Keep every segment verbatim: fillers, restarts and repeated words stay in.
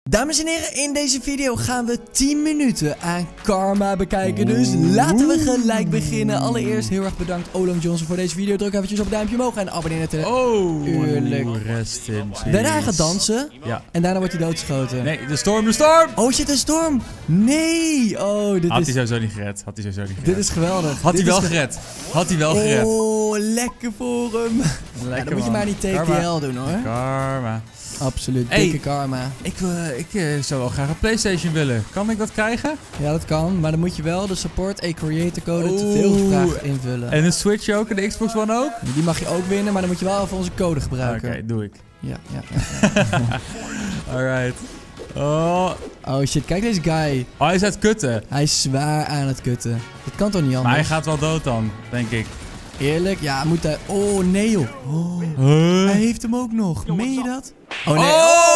Dames en heren, in deze video gaan we tien minuten aan karma bekijken. Dus laten we gelijk beginnen. Allereerst heel erg bedankt Olong Johnson voor deze video. Druk eventjes op het duimpje omhoog en abonneer natuurlijk. Oh, Tuurlijk. rest in peace. Daarna hij gaat dansen. Ja. En daarna wordt hij doodgeschoten. Nee, de storm, de storm! Oh shit, een storm! Nee! Oh, dit Had is... hij sowieso niet gered. Had hij sowieso niet gered. Dit is geweldig. Had Dit hij wel is ge- gered. Had hij wel gered. Oh, lekker voor hem. Lekker, Ja, dan moet je man. maar niet T T Karma. L doen hoor. Karma. Absoluut, Hey. dikke karma. Ik, uh, ik uh, zou wel graag een PlayStation willen. Kan ik dat krijgen? Ja, dat kan. Maar dan moet je wel de support a creator code te Oeh. veel gevraagd invullen. En een Switch ook en de Xbox One ook? Die mag je ook winnen, maar dan moet je wel even onze code Oké, gebruiken. doe ik. Ja, ja, ja. Alright. Oh. Oh shit, kijk deze guy. oh, hij is uit kutten. Hij is zwaar aan het kutten. Dat kan toch niet anders? Maar hij gaat wel dood dan, denk ik. Eerlijk? Ja, moet hij... Oh, nee joh. Oh. Huh? Hij heeft hem ook nog. Meen je dat? Oh nee.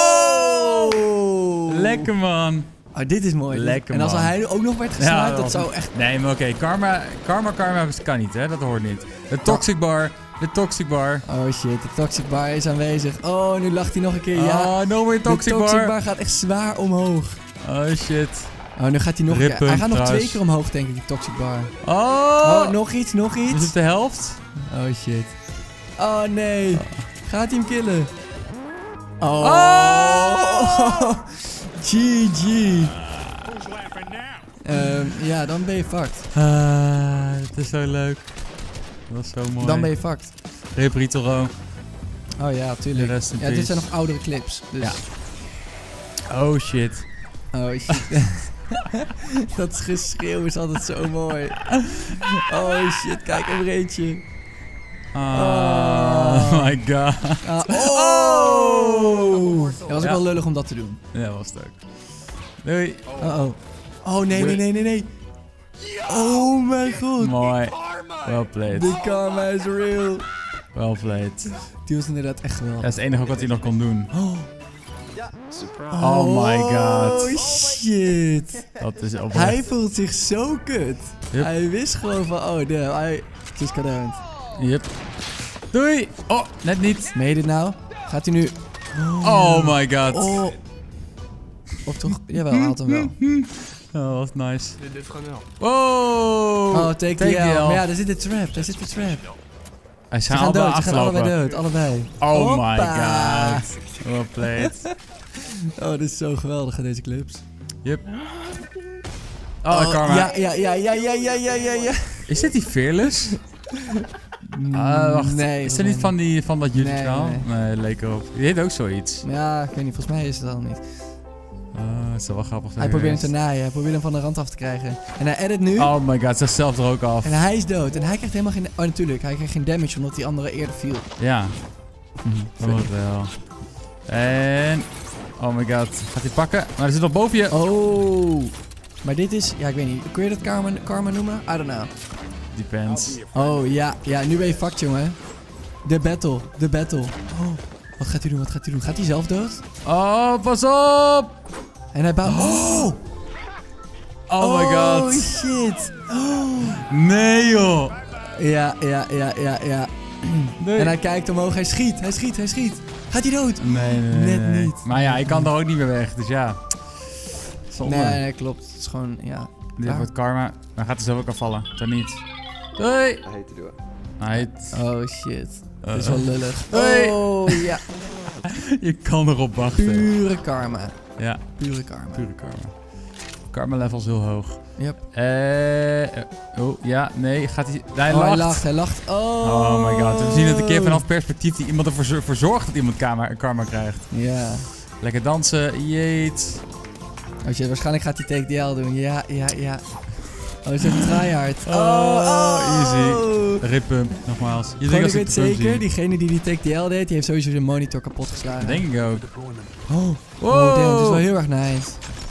Oh! Lekker man. Oh, dit is mooi. Lekker, en als man. hij ook nog werd gesniped, dat wel. zou echt... Nee, maar oké. Karma, karma, karma kan niet, hè? Dat hoort niet. De toxic bar. De toxic bar. Oh shit, de toxic bar is aanwezig. Oh, nu lacht hij nog een keer. Ja, Oh, no more toxic de toxic bar. bar gaat echt zwaar omhoog. Oh shit. Oh, nu gaat hij nog een Rip keer. Hij hem gaat nog trouwens. twee keer omhoog, denk ik, die toxic bar. Oh! Oh, nog iets, nog Is iets. het de helft? Oh shit. Oh nee. Gaat hij hem killen? Oh. Oh! G G. Ehm, ja, dan ben je fucked. Ah, het is zo leuk. Dat is zo mooi. Dan ben je fucked. Rip Ritoro. Oh ja, tuurlijk. Rest in Ja, dit peace. zijn nog oudere clips. Dus. Ja. Oh shit. Oh shit. Dat geschreeuw is altijd zo mooi. Oh shit, kijk er eentje. Oh, my god. Ah, oh! Dat was ook Ja. wel lullig om dat te doen. Ja, dat was het ook. Doei. Uh oh. Oh nee, nee, nee, nee, nee. Oh mijn god. Mooi. Well played. De karma is real. Well played. Die was inderdaad echt geweldig. Dat is het enige ook wat hij nog kon doen. Oh. Oh my god. Oh shit. Dat is oprecht. Hij voelt zich zo kut. Yep. Hij wist gewoon van, oh damn, I just got owned. Yep. Doei. Oh, net niet. Meen je dit nou? Gaat hij nu... Oh my god. Oh. Of toch? Jawel, hij had hem wel. Oh, wat nice. Dit is gewoon wel. Wow. Oh, take, the L. Maar ja, daar zit de trap, daar zit de trap. Hij Ze zijn gaan allebei dood, ze gaan allebei afgelopen. dood, allebei. Oh my Hoppa. god. Well played. Oh, dit is zo geweldig aan deze clips. Yep. Oh, karma. Ja, ja, ja, ja, ja, ja, ja, ja, ja. Is dit die Fearless? Ah, wacht. Nee. Is dat niet van, die, van dat YouTube Nee, kanaal? nee, Nee, leek erop. Die heet ook zoiets. Ja, ik weet niet, volgens mij is het al niet. Uh, het is wel grappig. Hij probeert hem te naaien, hij probeert hem van de rand af te krijgen. En hij edit nu. Oh my god, ze zelf er ook af. En hij is dood. En hij krijgt helemaal geen... Oh, natuurlijk, hij krijgt geen damage omdat die andere eerder viel. Ja. Dat wordt wel. En... Oh my god. Gaat hij pakken? Maar er zit nog boven je. Oh. Maar dit is... Ja, ik weet niet. Kun je dat karma, karma noemen? I don't know. Depends. Oh, ja. Ja, nu ben je fucked, jongen. De battle. De battle. Oh. Wat gaat hij doen? Wat gaat hij doen? Gaat hij zelf dood? Oh, pas op! En hij bouwt... Oh! Oh my god. Oh, shit. Oh. Nee joh. Ja, ja, ja, ja, ja. Nee. En hij kijkt omhoog. Hij schiet. Hij schiet. Hij schiet. Gaat hij dood? Nee, nee, nee. Net nee. niet. Maar ja, ik kan er ook niet meer weg. Dus ja. Zonde. Nee, nee, klopt. Het is gewoon, ja. Dit Waar? wordt karma. Dan gaat hij zelf ook afvallen. Dan niet. Doei. Hij heet te doen. Hij Oh, shit. Uh. Dat is wel lullig. Hoi. Oh, ja. Je kan erop wachten. Pure karma. Ja, Pure karma. pure karma. Karma level is heel hoog. Yep. Eh. eh, oh, ja, nee. Gaat hij. Hij Oh, lacht. hij lacht. Hij lacht. Oh. Oh my god. We zien het een keer vanaf perspectief die iemand ervoor voor zorgt dat iemand karma, karma krijgt. Ja. Lekker dansen. Jeet. Oh shit, waarschijnlijk gaat hij take the L doen. Ja, ja, ja. Oh, ze heeft tryhard. Oh, oh, easy. Rip hem, nogmaals. Je Gewoon, ik als weet zeker, diegene die die take the L deed, die heeft sowieso zijn monitor kapot geslagen. Denk ik ook. Oh. Wow. Oh, damn, het is wel heel erg nice.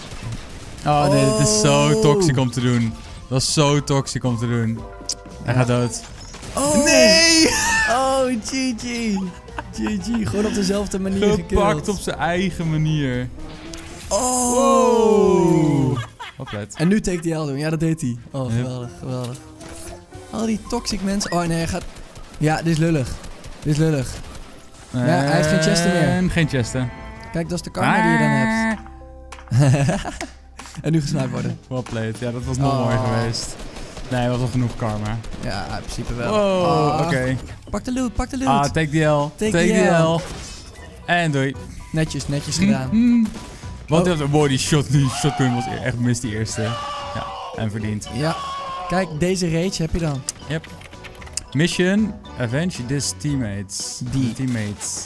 Oh nee, dit is zo Oh. toxic om te doen. Dat is zo toxic om te doen. Hij Ja. gaat dood. Oh. Nee! Oh, G G. G G, gewoon op dezelfde manier Gepakt gekillt. op zijn eigen manier. Oh! Wow. Oplet. En nu take the L doen. Ja, dat deed hij. Oh, Yep. geweldig, geweldig. Al die toxic mensen. Oh nee, hij gaat... Ja, dit is lullig. Dit is lullig. Ja, hij heeft geen chesten meer. En geen chesten. Kijk, dat is de karma die je dan hebt. En nu gesniped worden. Well played. Ja, dat was nog Oh. mooi geweest. Nee, dat was wel genoeg karma. Ja, in principe wel. Wow, Ah, oké. Okay. Pak de loot, pak de loot. Ah, take the L. Take Take, the the L. L. En doei. Netjes, netjes gedaan. Mm. Wat Oh. oh. Wow, die, shot, die shotgun was echt mis, die eerste. Ja, en verdiend. Ja. Kijk, deze rage heb je dan. Yep. Mission, avenge this teammates. Die. Teammates.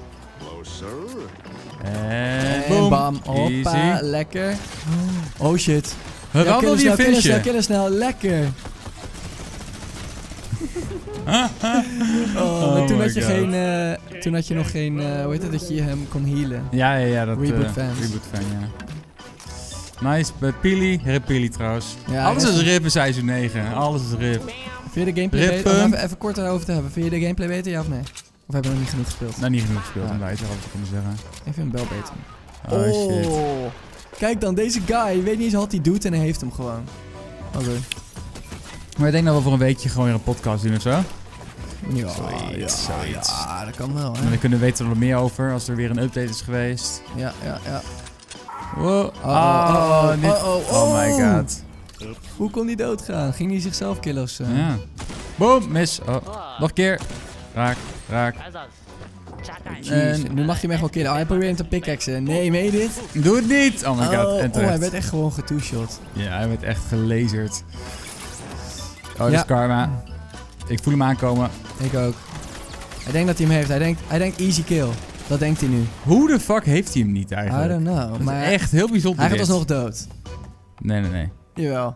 En En boom. bam. Hoppa, Easy. lekker. Oh shit. Waarom Ja, wil killen je snel, killen snel, finishen? killen snel. Lekker. Oh, Oh maar toen, my had je God. geen, uh, toen had je nog geen, uh, hoe heet het, dat je hem kon healen. Ja, ja, ja. Dat, Reboot uh, fans. Reboot fan, ja. Nice, bij Pili. Rip Pili trouwens. Ja, Alles rip- is rip in seizoen negen. Alles is rip. Vind je de gameplay Rip beter? Om hem. even, even kort daarover te hebben. Vind je de gameplay beter, ja of nee? Of hebben we nog niet genoeg gespeeld? Nou, niet genoeg gespeeld Ja. om daar iets over te kunnen zeggen. Ik vind hem wel beter. Oh, shit. Kijk dan, deze guy. Je weet niet eens wat hij doet en hij heeft hem gewoon. Oké. Maar ik denk dat we voor een weekje gewoon weer een podcast doen of zo. Ja, Zoiets, ja, zoiets. ja, dat kan wel, En hè. dan kunnen we weten er meer over als er weer een update is geweest. Ja, ja, ja. Wow. Oh, oh, oh, niet- oh, oh, oh my oh. god. Hoe kon hij doodgaan? Ging hij zichzelf killen of zo? Ja. Boom, mis. Oh. Nog een keer. Raak, raak. Jeez, nu mag je hem echt wel killen. Oh, hij probeert hem te pickaxen. Nee, meen je dit? Doe het niet. Oh my god. Oh, En oh, terecht. hij werd echt gewoon getwo-shot. Ja, hij werd echt gelazerd. Oh, dat Ja. is karma. Ik voel hem aankomen. Ik ook. Hij denkt dat hij hem heeft. Hij denkt, hij denkt easy kill. Dat denkt hij nu. Hoe de fuck heeft hij hem niet I eigenlijk? don't know. Dat Maar is echt heel bijzonder. hij gaat dit. alsnog dood. Nee, nee, nee. Jawel.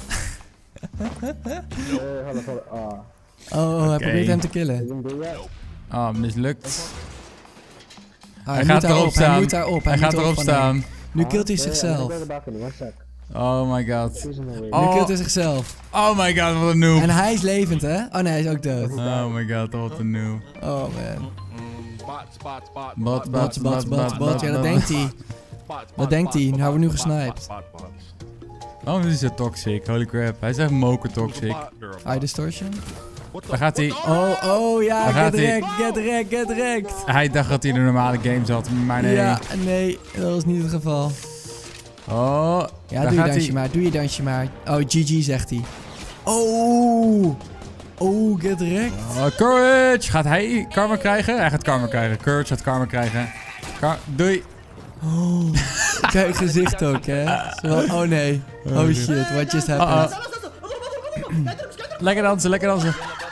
Oh, hij Oké. probeert hem te killen. Oh, mislukt. Ah, Hij moet gaat daarop, erop Hij staan. moet daarop. Hij moet gaat erop van staan. hem. Nu killt hij zichzelf. Oh my god. Nu Oh, killt hij zichzelf. oh my god, wat een noob. En hij is levend, hè? Oh nee, hij is ook dood. Oh my god, wat een noob. Oh man. Bot, Bot, bot, bot, bot. Ja, dat denkt hij. Dat denkt hij. Nou, we nu gesniped. Oh, dit is zo toxic. Holy crap. Hij is echt moker toxic. Eye distortion. Daar gaat hij. Oh, oh ja, Daar gaat get hij. wrecked, get wrecked, get wrecked. Hij dacht dat hij de normale game zat, maar nee. Ja, nee, dat was niet het geval. Oh, Ja, daar doe je gaat dansje hij. maar, doe je dansje maar. Oh, G G zegt hij. Oh, oh, get wrecked. Oh, Courage! Gaat hij karma krijgen? Hij gaat karma krijgen. Courage gaat karma krijgen. Kar Doei. Oh, kijk gezicht ook, hè. Zo van, oh nee, oh shit, what just happened. Uh-oh. Lekker dansen, lekker dansen.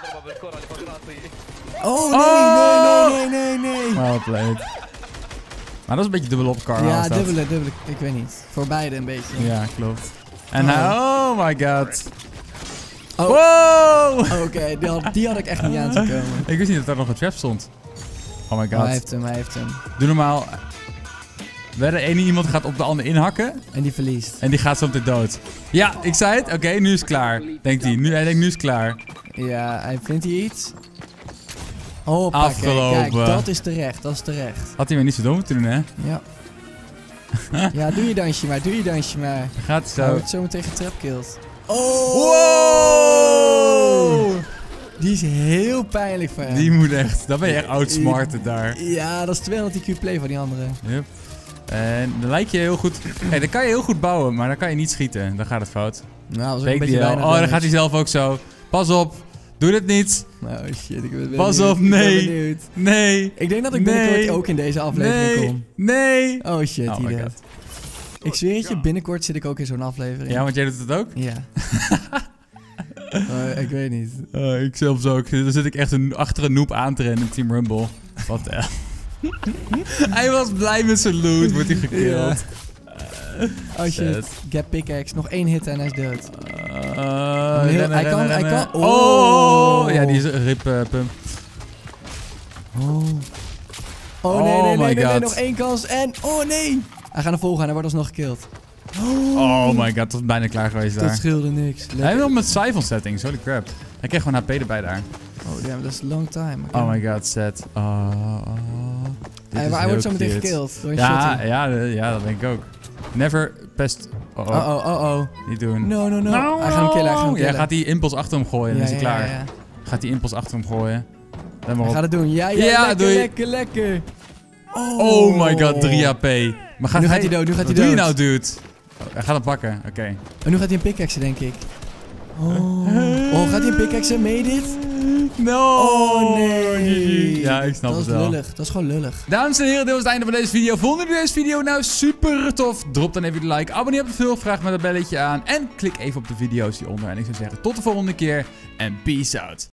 Oh nee, nee, nee, nee, nee, nee. Well played. Maar dat is een beetje dubbel op karma. Ja, was dat. dubbele, dubbele, ik weet niet. Voor beide een beetje. Ja, klopt. En Oh. hij, oh my god. Oh. Wow! Oké, die, had- die had ik echt niet aan zien komen. Ik wist niet dat daar nog een trap stond. Oh my god. Oh, hij heeft hem, hij heeft hem. Doe normaal. Waar de ene iemand gaat op de ander inhakken. En die verliest. En die gaat zo meteen dood. Ja, ik zei het. Oké, nu is het klaar. Denkt hij. Nu, hij denkt nu is het klaar. Ja, hij vindt hij iets. Oh, Afgelopen. Kijk, dat is terecht, dat is terecht. Had hij maar niet zo dom moeten doen, hè? Ja. Ja, doe je dansje maar, doe je dansje maar. Gaat Hij zo. wordt zo meteen getrapkilled. Oh! Wow! Die is heel pijnlijk voor hem. Die moet echt. Dan ben je echt outsmarted daar. Ja, dat is tweehonderd I Q play van die andere. Yep. En dan lijkt je heel goed. Hey, dan kan je heel goed bouwen, maar dan kan je niet schieten. Dan gaat het fout. Nou, dat was ook een Fake beetje die al. weinig Oh, dan damage. gaat hij zelf ook zo. Pas op. Doe dit niet. Nou shit, ik ben Pas benieuwd. op, Ik ben nee. benieuwd. Nee. Ik denk dat ik Nee. binnenkort ook in deze aflevering Nee. kom. Nee. Oh shit, Oh my hier god. Ik zweer het je, binnenkort zit ik ook in zo'n aflevering. Ja, want jij doet het ook? Ja. Oh, ik weet niet. Uh, ik zelfs ook. Dan zit ik echt een, achter een noob aan te rennen in Team Rumble. Wat de hell. Hij was blij met zijn loot. Wordt hij gekilld. Oh shit. Shit. Get pickaxe. Nog één hit en hij is dood. Uh, Heel- rennen, hij kan- rennen, hij rennen. kan- Oh. Oh. Ja, die is een rip uh, pump. Oh. Oh nee, Oh nee, nee, my nee, nee, God. nog één kans en... Oh nee! Hij gaat naar voren gaan, hij wordt alsnog gekilld. Oh my god, dat was bijna klaar geweest Dat daar. scheelde niks. Hij heeft nog met Siphon settings, holy crap. Hij kreeg gewoon H P erbij daar. Oh damn, dat is a long time. Oké. Oh my god, set. Oh, oh. Dit Hij, is hij heel wordt zo meteen cute. gekilld door een Ja, shotty. ja, de- ja, dat denk ik ook. Never pest. Oh, oh. Oh oh, oh oh. Niet doen. No, no, no. Hij gaat hem killen, hij gaat hem killen. Ja, gaat die impuls achter hem gooien en Ja, dan is hij ja, klaar. ja, ja. Gaat die impuls achter hem gooien. Let maar Hij op. gaat het doen. Ja, ja, Ja, lekker, doei. lekker, lekker. Oh my god, drie H P. Maar gaat nu hij... gaat hij dood, nu gaat hij Wat doe je dood. nou, dude? Oh, hij gaat hem pakken, oké. Okay. En nu gaat hij een pickaxe, denk ik. Oh, oh gaat hij een pickaxe? Meen je dit? No! Oh, nee. Ja, ik snap dat het is wel. lullig. Dat is gewoon lullig. Dames en heren, dit was het einde van deze video. Vonden jullie deze video nou super tof? Drop dan even de like. Abonneer op de veel, vraag met dat belletje aan. En klik even op de video's hieronder. En ik zou zeggen tot de volgende keer. En peace out.